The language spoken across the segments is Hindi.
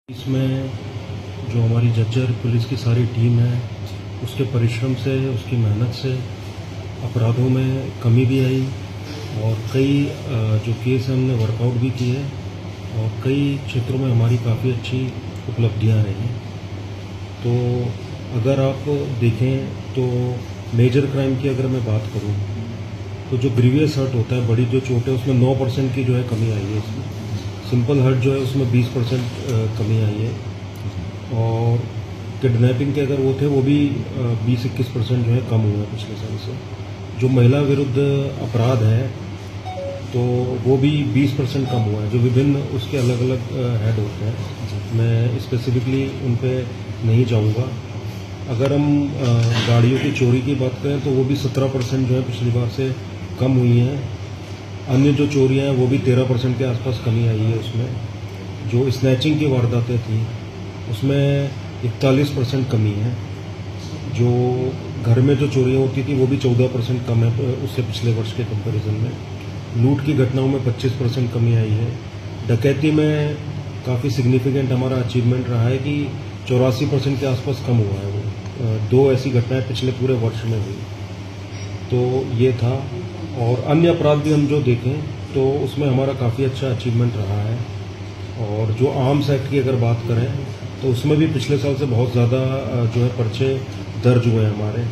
इसमें जो हमारी जज्जर पुलिस की सारी टीम है, उसके परिश्रम से, उसकी मेहनत से अपराधों में कमी भी आई और कई जो केस हैं हमने वर्कआउट भी किए और कई क्षेत्रों में हमारी काफ़ी अच्छी उपलब्धियां रही। तो अगर आप देखें तो मेजर क्राइम की अगर मैं बात करूं तो जो ग्रीवियस हर्ट होता है, बड़ी जो चोट है, उसमें 9% की जो है कमी आई है। इसमें सिंपल हर्ट जो है उसमें 20% कमी आई है और किडनैपिंग के अगर वो थे वो भी 20-21% जो है कम हुआ है पिछले साल से। जो महिला विरुद्ध अपराध है तो वो भी 20% कम हुआ है। जो विभिन्न उसके अलग अलग हेड होते हैं, मैं स्पेसिफिकली उन पर नहीं जाऊंगा। अगर हम गाड़ियों की चोरी की बात करें तो वो भी 17% जो है पिछली बार से कम हुई है। अन्य जो चोरियां हैं वो भी 13% के आसपास कमी आई है। उसमें जो स्नैचिंग की वारदातें थी उसमें 41% कमी है। जो घर में जो चोरियां होती थी वो भी 14% कम है उससे पिछले वर्ष के कंपैरिजन में। लूट की घटनाओं में 25% कमी आई है। डकैती में काफ़ी सिग्निफिकेंट हमारा अचीवमेंट रहा है कि 84% के आसपास कम हुआ है। वो 2 ऐसी घटनाएं पिछले पूरे वर्ष में हुई। तो ये था। और अन्य अपराध भी हम जो देखें तो उसमें हमारा काफ़ी अच्छा अचीवमेंट रहा है। और जो आर्म्स एक्ट की अगर बात करें तो उसमें भी पिछले साल से बहुत ज़्यादा जो है पर्चे दर्ज हुए हैं हमारे।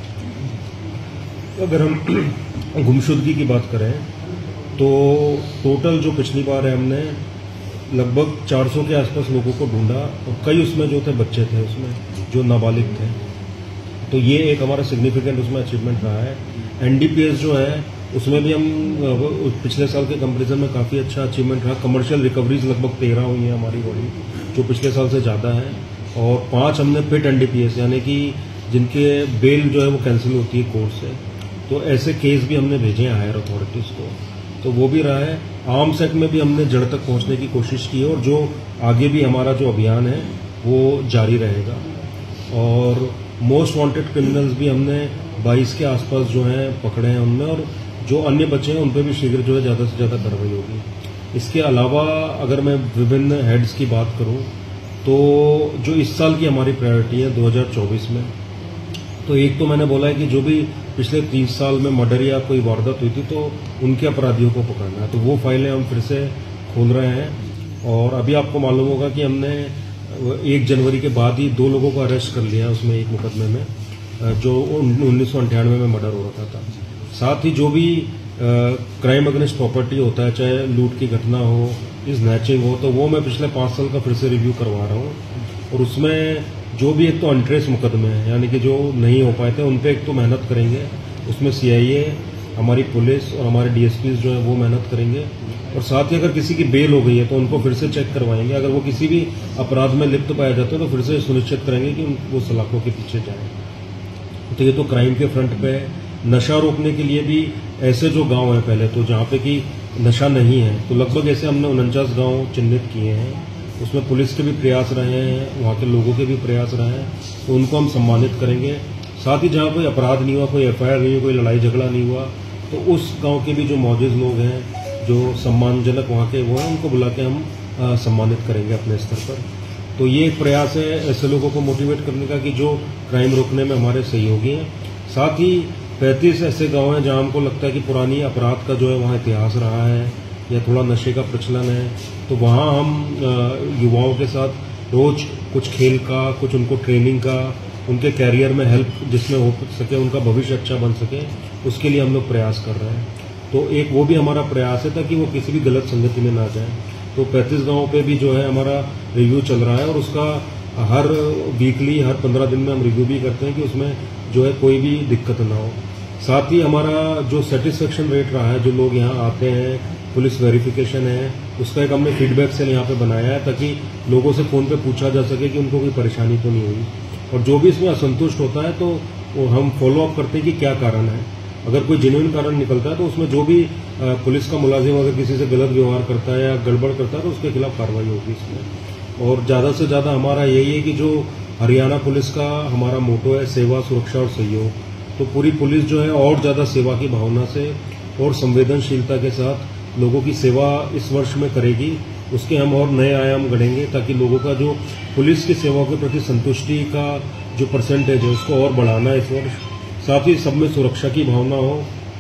अगर हम गुमशुदगी की बात करें तो टोटल जो पिछली बार है हमने लगभग 400 के आसपास लोगों को ढूंढा और कई उसमें जो थे बच्चे थे, उसमें जो नाबालिग थे। तो ये एक हमारा सिग्निफिकेंट उसमें अचीवमेंट रहा है। एनडीपीएस जो है उसमें भी हम पिछले साल के कंपैरिजन में काफ़ी अच्छा अचीवमेंट रहा। कमर्शियल रिकवरीज लगभग 13 हुई हैं हमारी बॉडी, जो पिछले साल से ज़्यादा है। और 5 हमने पिट एनडीपीएस यानी कि जिनके बेल जो है वो कैंसिल होती है कोर्ट से, तो ऐसे केस भी हमने भेजे हैं हायर अथॉरिटीज़ को, तो वो भी रहा है। आर्म्स एक्ट में भी हमने जड़ तक पहुंचने की कोशिश की है और जो आगे भी हमारा जो अभियान है वो जारी रहेगा। और मोस्ट वांटेड क्रिमिनल्स भी हमने 22 के आसपास जो है पकड़े हैं उनमें, और जो अन्य बचे हैं उन पर भी शीघ्र जो है ज़्यादा से ज़्यादा कार्रवाई होगी। इसके अलावा अगर मैं विभिन्न हेड्स की बात करूं तो जो इस साल की हमारी प्रायोरिटी है 2024 में, तो एक तो मैंने बोला है कि जो भी पिछले 30 साल में मर्डर या कोई वारदात हुई थी तो उनके अपराधियों को पकड़ना है। तो वो फाइलें हम फिर से खोल रहे हैं। और अभी आपको मालूम होगा कि हमने 1 जनवरी के बाद ही 2 लोगों को अरेस्ट कर लिया उसमें एक मुकदमे में, जो 1998 में मर्डर हो रखा था। साथ ही जो भी क्राइम अगेंस्ट प्रॉपर्टी होता है, चाहे लूट की घटना हो, स्नैचिंग हो, तो वो मैं पिछले 5 साल का फिर से रिव्यू करवा रहा हूँ। और उसमें जो भी एक तो अनट्रेस मुकदमे हैं यानी कि जो नहीं हो पाए थे उन पर एक तो मेहनत करेंगे। उसमें सीआईए, हमारी पुलिस और हमारे डीएसपीज जो है वो मेहनत करेंगे। और साथ ही अगर किसी की बेल हो गई है तो उनको फिर से चेक करवाएंगे। अगर वो किसी भी अपराध में लिप्त पाए जाते हैं तो फिर से सुनिश्चित करेंगे कि वो सलाखों के पीछे जाएं। तो ये तो क्राइम के फ्रंट पे। नशा रोकने के लिए भी ऐसे जो गांव है पहले तो जहाँ पे कि नशा नहीं है, तो लगभग ऐसे हमने 49 गांव चिन्हित किए हैं। उसमें पुलिस के भी प्रयास रहे हैं, वहाँ के लोगों के भी प्रयास रहे हैं, तो उनको हम सम्मानित करेंगे। साथ ही जहाँ कोई अपराध नहीं हुआ, कोई एफआईआर नहीं हुई, कोई लड़ाई झगड़ा नहीं हुआ, तो उस गाँव के भी जो मौजूद लोग हैं, जो सम्मानजनक वहाँ के वो हैं, उनको बुला के हम सम्मानित करेंगे अपने स्तर पर। तो ये एक प्रयास है ऐसे लोगों को मोटिवेट करने का कि जो क्राइम रोकने में हमारे सहयोगी हैं। साथ ही 35 ऐसे गांव हैं जहां हमको लगता है कि पुरानी अपराध का जो है वहाँ इतिहास रहा है या थोड़ा नशे का प्रचलन है, तो वहाँ हम युवाओं के साथ रोज कुछ खेल का, कुछ उनको ट्रेनिंग का, उनके कैरियर में हेल्प जिसमें हो सके, उनका भविष्य अच्छा बन सके, उसके लिए हम लोग प्रयास कर रहे हैं। तो एक वो भी हमारा प्रयास है ताकि वो किसी भी गलत संगति में ना जाए। तो 35 गाँव पे भी जो है हमारा रिव्यू चल रहा है और उसका हर वीकली, हर 15 दिन में हम रिव्यू भी करते हैं कि उसमें जो है कोई भी दिक्कत ना हो। साथ ही हमारा जो सेटिस्फेक्शन रेट रहा है, जो लोग यहाँ आते हैं, पुलिस वेरिफिकेशन है, उसका एक हमने फीडबैक सेल यहाँ पे बनाया है ताकि लोगों से फ़ोन पे पूछा जा सके कि उनको कोई परेशानी तो नहीं हुई। और जो भी इसमें असंतुष्ट होता है तो वो हम फॉलो अप करते हैं कि क्या कारण है। अगर कोई जेन्युइन कारण निकलता है तो उसमें जो भी पुलिस का मुलाजिम अगर किसी से गलत व्यवहार करता है या गड़बड़ करता है तो उसके खिलाफ कार्रवाई होगी इसमें। और ज़्यादा से ज़्यादा हमारा यही है कि जो हरियाणा पुलिस का हमारा मोटो है, सेवा, सुरक्षा और सहयोग, तो पूरी पुलिस जो है और ज़्यादा सेवा की भावना से और संवेदनशीलता के साथ लोगों की सेवा इस वर्ष में करेगी उसके हम और नए आयाम गढ़ेंगे ताकि लोगों का जो पुलिस की सेवाओं के प्रति संतुष्टि का जो परसेंटेज है उसको और बढ़ाना है इस वर्ष। साथ ही सब में सुरक्षा की भावना हो,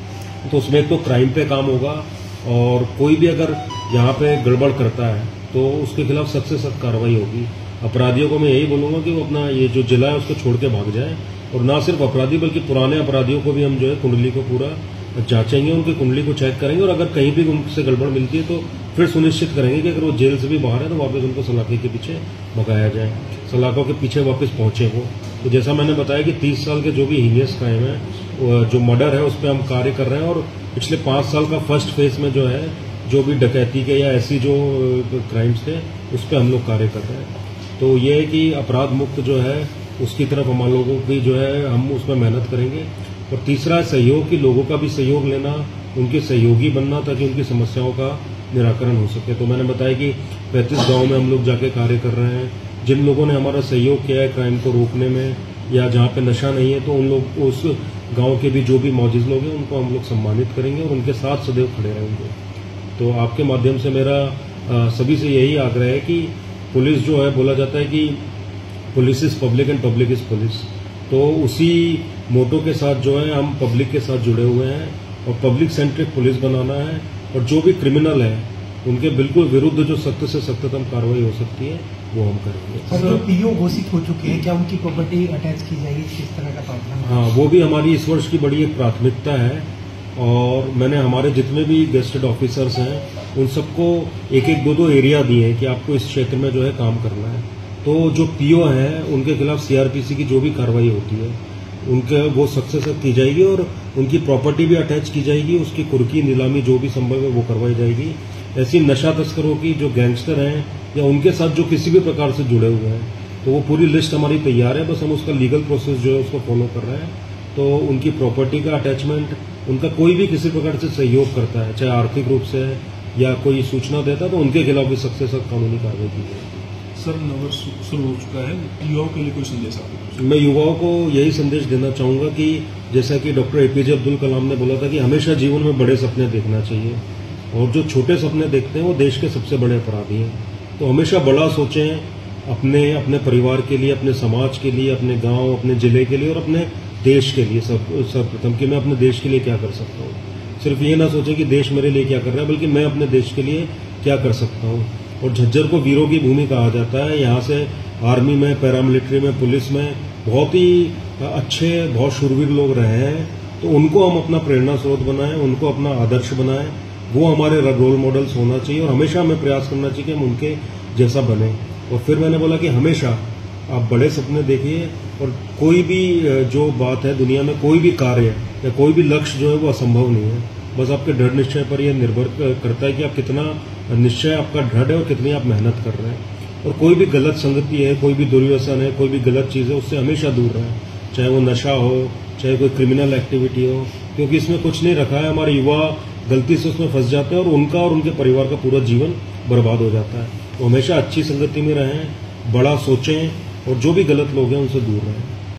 तो उसमें तो क्राइम पे काम होगा और कोई भी अगर यहाँ पे गड़बड़ करता है तो उसके खिलाफ सख्त से सख्त कार्रवाई होगी। अपराधियों को मैं यही बोलूंगा कि वो अपना ये जो जिला है उसको छोड़ के भाग जाए, और ना सिर्फ अपराधी बल्कि पुराने अपराधियों को भी हम जो है कुंडली को पूरा जांचेंगे, उनकी कुंडली को चेक करेंगे, और अगर कहीं भी उनसे गड़बड़ मिलती है तो फिर सुनिश्चित करेंगे कि अगर वो जेल से भी बाहर है तो वापस उनको सलाखे के पीछे भगाया जाए, सलाखों के पीछे वापस पहुंचे वो। तो जैसा मैंने बताया कि 30 साल के जो भी हीनियस क्राइम है, जो मर्डर है, उस पर हम कार्य कर रहे हैं, और पिछले 5 साल का फर्स्ट फेज में जो है जो भी डकैती के या ऐसी जो क्राइम्स थे उस पर हम लोग कार्य कर रहे हैं। तो ये है कि अपराध मुक्त जो है उसकी तरफ हम लोगों की जो है हम उसमें मेहनत करेंगे। और तीसरा सहयोग, कि लोगों का भी सहयोग लेना, उनके सहयोगी बनना ताकि उनकी समस्याओं का निराकरण हो सके। तो मैंने बताया कि 35 गांव में हम लोग जाके कार्य कर रहे हैं। जिन लोगों ने हमारा सहयोग किया है क्राइम को रोकने में या जहां पे नशा नहीं है, तो उन लोग, उस गांव के भी जो भी मौजूद लोग हैं उनको हम लोग सम्मानित करेंगे और उनके साथ सदैव खड़े रहेंगे। तो आपके माध्यम से मेरा सभी से यही आग्रह है कि पुलिस जो है, बोला जाता है कि police is public and public is police, तो उसी मोटो के साथ जो है हम पब्लिक के साथ जुड़े हुए हैं और पब्लिक सेंट्रिक पुलिस बनाना है, और जो भी क्रिमिनल है उनके बिल्कुल विरुद्ध जो सख्त से सख्ततम कार्रवाई हो सकती है वो हम करेंगे। सर, पीओ घोषित हो चुके हैं, क्या उनकी प्रॉपर्टी अटैच की जाएगी, किस तरह का प्रावधान? हाँ, वो भी हमारी इस वर्ष की बड़ी एक प्राथमिकता है, और मैंने हमारे जितने भी गेस्टेड ऑफिसर्स हैं उन सबको एक एक दो एरिया दिए हैं कि आपको इस क्षेत्र में जो है काम करना है। तो जो पीओ हैं उनके खिलाफ सीआरपीसी की जो भी कार्रवाई होती है उनके वो सख्त से सख्त की जाएगी, और उनकी प्रॉपर्टी भी अटैच की जाएगी, उसकी कुर्की नीलामी जो भी संभव है वो करवाई जाएगी। ऐसी नशा तस्करों की जो गैंगस्टर हैं या उनके साथ जो किसी भी प्रकार से जुड़े हुए हैं, तो वो पूरी लिस्ट हमारी तैयार है, बस हम उसका लीगल प्रोसेस जो है उसको फॉलो कर रहे हैं। तो उनकी प्रॉपर्टी का अटैचमेंट, उनका कोई भी किसी प्रकार से सहयोग करता है, चाहे आर्थिक रूप से या कोई सूचना देता है, तो उनके खिलाफ भी सख्त से सख्त कानूनी कार्रवाई की जाएगी। सर, नववर्ष शुरू हो चुका है, युवाओं के लिए कोई संदेश आपको? मैं युवाओं को यही संदेश देना चाहूंगा कि जैसा कि डॉक्टर एपीजे अब्दुल कलाम ने बोला था कि हमेशा जीवन में बड़े सपने देखना चाहिए, और जो छोटे सपने देखते हैं वो देश के सबसे बड़े अपराधी हैं। तो हमेशा बड़ा सोचें, अपने परिवार के लिए, अपने समाज के लिए, अपने गांव, अपने जिले के लिए और अपने देश के लिए सर्वप्रथम कि मैं अपने देश के लिए क्या कर सकता हूँ। सिर्फ ये ना सोचें कि देश मेरे लिए क्या कर रहा है, बल्कि मैं अपने देश के लिए क्या कर सकता हूँ। और झज्जर को वीरों की भूमि कहा जाता है। यहाँ से आर्मी में, पैरामिलिट्री में, पुलिस में बहुत ही अच्छे, बहुत शूरवीर लोग रहे हैं, तो उनको हम अपना प्रेरणा स्रोत बनाएं, उनको अपना आदर्श बनाएं, वो हमारे रोल मॉडल्स होना चाहिए, और हमेशा हमें प्रयास करना चाहिए कि हम उनके जैसा बने। और फिर मैंने बोला कि हमेशा आप बड़े सपने देखिए, और कोई भी जो बात है दुनिया में, कोई भी कार्य या कोई भी लक्ष्य जो है वो असंभव नहीं है, बस आपके दृढ़ निश्चय पर यह निर्भर करता है कि आप कितना निश्चय आपका दृढ़ है और कितनी आप मेहनत कर रहे हैं। और कोई भी गलत संगति है, कोई भी दुर्व्यसन है, कोई भी गलत चीज़ है, उससे हमेशा दूर रहें, चाहे वो नशा हो, चाहे कोई क्रिमिनल एक्टिविटी हो, क्योंकि इसमें कुछ नहीं रखा है। हमारे युवा गलती से उसमें फंस जाते हैं और उनका और उनके परिवार का पूरा जीवन बर्बाद हो जाता है। तो हमेशा अच्छी संगति में रहें, बड़ा सोचें, और जो भी गलत लोग हैं उनसे दूर रहें।